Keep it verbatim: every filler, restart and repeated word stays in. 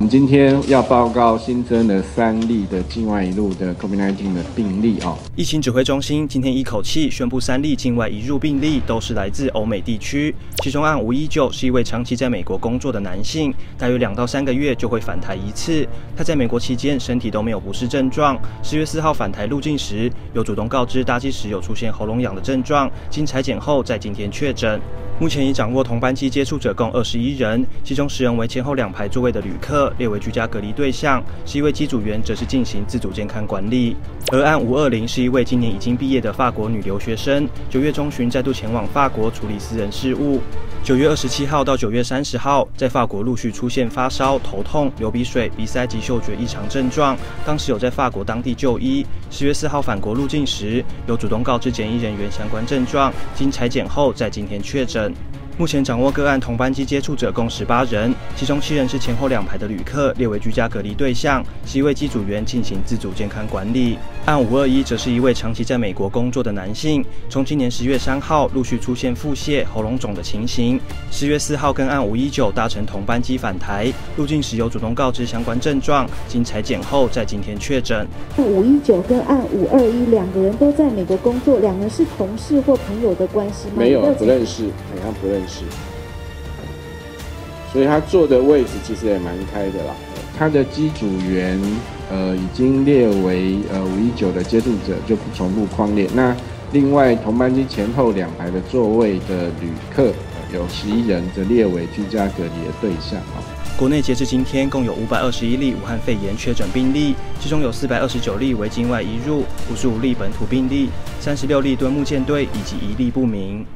我们今天要报告新增了三例的境外移入的 COVID 十九 的病例哦。 疫情指挥中心今天一口气宣布三例境外移入病例都是来自欧美地区，其中案五一九是一位长期在美国工作的男性，大约两到三个月就会返台一次。他在美国期间身体都没有不适症状，十月四号返台入境时有主动告知搭机时有出现喉咙痒的症状，经采检后在今天确诊。目前已掌握同班机接触者共二十一人，其中十人为前后两排座位的旅客，列为居家隔离对象；十一位机组员则是进行自主健康管理。而案五二零是一位今年已经毕业的法国女留学生，九月中旬再度前往法国处理私人事务。九月二十七号到九月三十号，在法国陆续出现发烧、头痛、流鼻水、鼻塞及嗅觉异常症状，当时有在法国当地就医。十月四号返国入境时，有主动告知检疫人员相关症状，经采检后在今天确诊。目前掌握个案同班机接触者共十八人，其中七人是前后两排的旅客，列为居家隔离对象；十一位机组员进行自主健康管理。案五二一则是一位长期在美国工作的男性，从今年十月三号陆续出现腹泻、喉咙肿的情形。十月四号跟案五一九搭乘同班机返台，入境时有主动告知相关症状，经采检后在今天确诊。 五一九跟案五二一两个人都在美国工作，两个人是同事或朋友的关系吗？ 没有，不认识，好像不认识。所以他坐的位置其实也蛮开的啦。他的机组员呃已经列为呃五一九的接触者，就不重复匡列。那另外同班机前后两排的座位的旅客、呃、有十一人，则列为居家隔离的对象啊。 国内截至今天共有五百二十一例武汉肺炎确诊病例，其中有四百二十九例为境外移入，五十五例本土病例，三十六例敦睦舰队以及一例不明。